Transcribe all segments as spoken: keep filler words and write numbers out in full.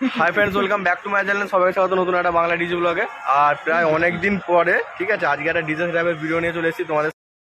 High friends, welcome back to my channel. সবাই স্বাগত নতুন একটা বাংলা ডিজে ব্লগে। আর প্রায় অনেক দিন পরে ঠিক আছে আজকে একটা ডিজে সেটআপের ভিডিও নিয়ে চলে এসেছি তোমাদের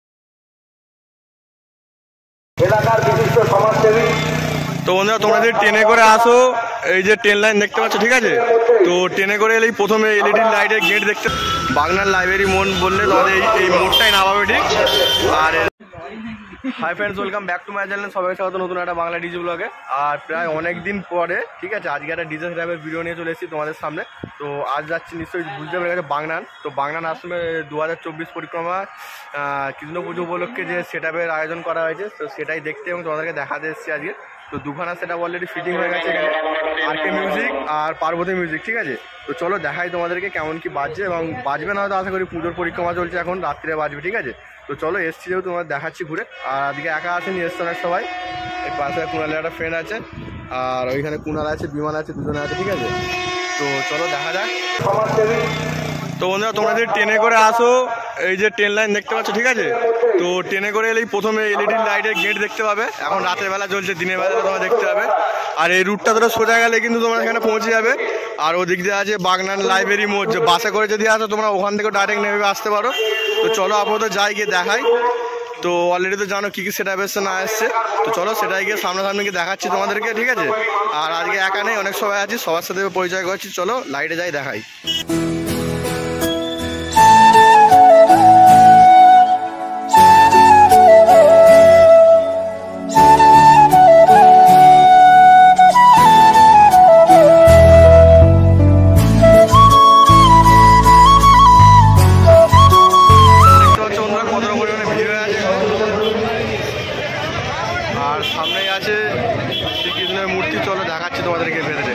এলাকার বিশিষ্ট সমাজসেবী। তো বন্ধুরা, তোমরা যদি ট্রেনে করে আসো, এই যে ট্রেন লাইন দেখতে পাচ্ছ ঠিক আছে, তো ট্রেনে করে এলেই প্রথমে এলইডি লাইটের গেট দেখতে, বাগনান লাইব্রেরি মোড় বললে তোমাদের এই এই মোড়টাই নামাবে ঠিক। আর hi friends, welcome back to my channel. সবাই স্বাগত নতুন একটা বাংলা ডিজে ব্লগে। আর প্রায় অনেক দিন পরে ঠিক আছে আজকে একটা ডিজে সেটআপের ভিডিও নিয়ে চলে এসেছি তোমাদের সামনে। তো আজ যাচ্ছি নিশ্চয়ই বুঝতে পেরে গেছে বাগনান। তো বাগনান আশ্রমে দু হাজার চব্বিশ পরিক্রমা কৃষ্ণ পুজো উপলক্ষে যে সেটআপের আয়োজন করা হয়েছে, তো সেটাই দেখতে এবং তোমাদেরকে দেখাতে এসেছি আজকে। তো দুখানা সেটআপ অলরেডি ফিটিং হয়ে গেছে এখানে, আর কে মিউজিক আর পার্বতী মিউজিক ঠিক আছে। তো চলো দেখাই তোমাদেরকে কেমন কি বাজছে, এবং বাজবে না হয়তো আশা করি, পুজোর পরিক্রমা চলছে এখন, রাত্রে বাজবে ঠিক আছে। তো চলো এসছি যেহেতু তোমাদের দেখাচ্ছি ঘুরে। আর আজকে একা আসেনি, এসছে অনেক সবাই। এই পাশে কুণালের একটা ফ্রেন্ড আছে, আর ওইখানে কুণাল আছে, বিমান আছে, দুজনে আছে ঠিক আছে। তো চলো দেখা যাক। তো বন্ধুরা, তোমরা যদি ট্রেনে করে আসো, এই যে ট্রেন লাইন দেখতে পাচ্ছ ঠিক আছে, তো ট্রেনে করে এলেই প্রথমে এলইডি লাইটের গেট দেখতে পাবে। এখন রাতের বেলা চলছে, দিনের বেলা তোমরা দেখতে পাবে। আর এই রুটটা ধরে সোজা গেলে কিন্তু তোমরা এখানে পৌঁছে যাবে। আর ওদিক দিয়ে আছে বাগনান লাইব্রেরি মোড়, যে বাসে করে যদি আসো তোমরা ওখান থেকে ডাইরেক্ট নেমে আসতে পারো। তো চলো আপাতত যাই, গিয়ে দেখাই। তো অলরেডি তো জানো কী কী সেটআপ এসছে না এসছে, তো চলো সেটাই গিয়ে সামনাসামনি গিয়ে দেখাচ্ছি তোমাদেরকে ঠিক আছে। আর আজকে একা নেই, অনেক সবাই আছি, সবার সাথে পরিচয় করছি। চলো লাইটে যাই, দেখাই। আর সামনেই আছে শ্রীকৃষ্ণের মূর্তি, চলো দেখাচ্ছি তোমাদেরকে ভেতরে।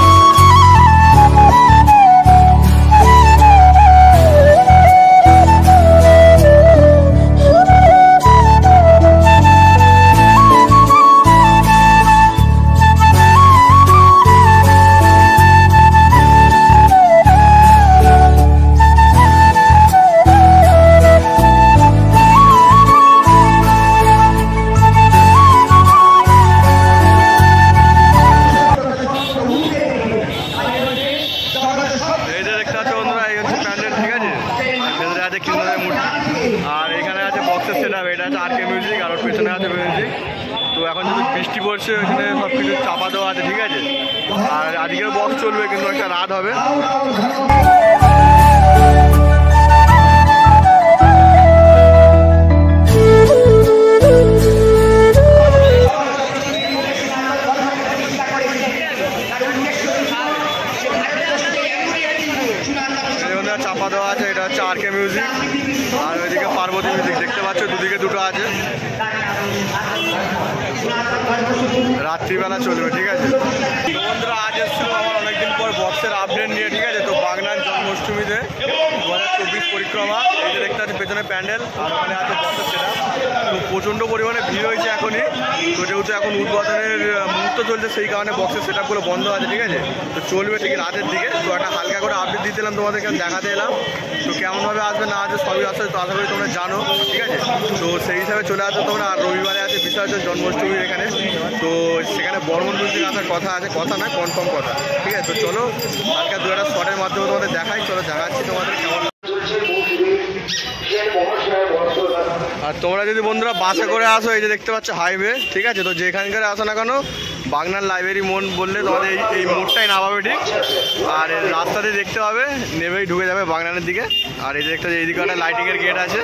আর এখানে আছে বক্সের সেটআপ, এটা আছে আর কে মিউজিক, আর ওর পেছনে আছে মিউজিক। তো এখন যদি বৃষ্টি পড়ছে, ওইখানে সব কিছু চাপা দেওয়া আছে ঠিক আছে। আর আজকের বক্স চলবে, কিন্তু একটা রাত হবে। চাপা দেওয়া আছে, এটা হচ্ছে আর কে মিউজিক, আর ওইদিকে পার্বতী মিউজিক দেখতে পাচ্ছ, দুদিকে দুটো আছে। রাত্রিবেলা চলবে ঠিক আছে। তো বন্ধুরা, আজ এসেছিল আমার অনেকদিন পর বক্সের আপডেট নিয়ে ঠিক আছে। তো বাগনান জন্মাষ্টমীতে দু হাজার চব্বিশ পরিক্রমা, এই যে দেখতে পাচ্ছি পেছনে প্যান্ডেল, আর ওখানে আছে বক্সের সেটআপ। তো প্রচণ্ড পরিমাণে ভিড় হয়েছে এখনই। তো যেহেতু এখন উদ্বোধনের মুহূর্ত চলছে, সেই কারণে বক্সের সেটআপগুলো বন্ধ আছে ঠিক আছে। তো চলবে ঠিক রাতের দিকে। তো একটা হালকা করে আপডেট দিতে এলাম তোমাদেরকে, দেখাতে এলাম। তো কেমনভাবে আসবে না আসবে সবই আসবে, তো আশা করি তোমরা জানো ঠিক আছে। তো সেই হিসাবে চলে আসবে তোমরা। আর রবিবারে আছে বিসর্জন জন্মাষ্টমীর এখানে, তো সেখানে বর্মন মিউজিক আসার কথা আছে, কথা না কনফার্ম কথা ঠিক আছে। তো চলো হালকা দু একটা শটের মাধ্যমে তোমাদের দেখাই, চলো দেখাচ্ছি তোমাদের কেমন। আর তোমরা যদি বন্ধুরা বাসে করে আসো, এই যে দেখতে পাচ্ছ হাইওয়ে ঠিক আছে, তো যেখানকার আসো না কেন, বাগনান লাইব্রেরি মোড় বললে তোমাদের এই এই মোড়টাই নামাবে ঠিক। আর রাস্তাতে দেখতে পাবে, নেমেই ঢুকে যাবে বাগনানের দিকে। আর এই যে একটা এইদিকে একটা লাইটিংয়ের গেট আছে।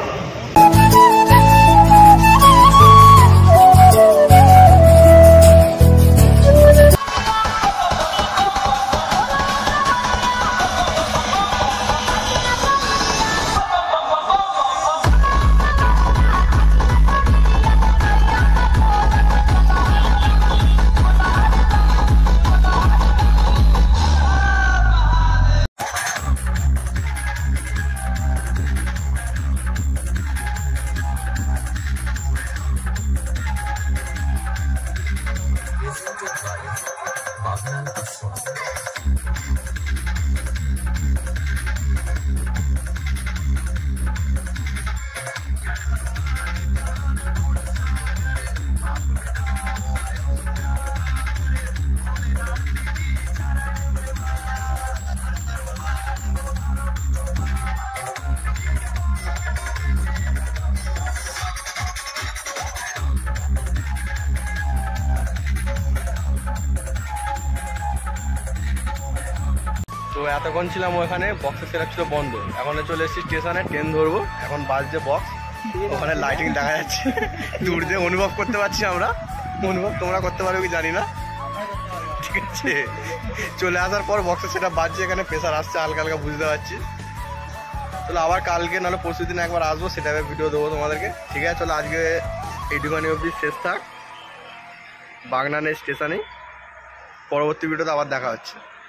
তো এতক্ষণ ছিলাম ওখানে, বক্সের সেট ছিল বন্ধ। এখন চলে এসেছি স্টেশনে, ট্রেন ধরবো। এখন বাজছে বক্স, ওখানে লাইটিং দেখা যাচ্ছে, দূর দিয়ে অনুভব করতে পারছি আমরা। অনুভব তোমরা করতে পারো কি জানি না, ঠিক আছে। চলে আসার পর বক্সের সেটা বাজছে, এখানে প্রেশার আসছে হালকা হালকা বুঝতে পারছি। চলো আবার কালকে নাহলে পরশু দিন একবার আসবো, সেটা ভিডিও দেবো তোমাদেরকে, ঠিক আছে। চলো আজকে এইটুখানি অবধি শেষ থাক বাগনানের স্টেশনে। পরবর্তী ভিডিওতে আবার দেখা হচ্ছে।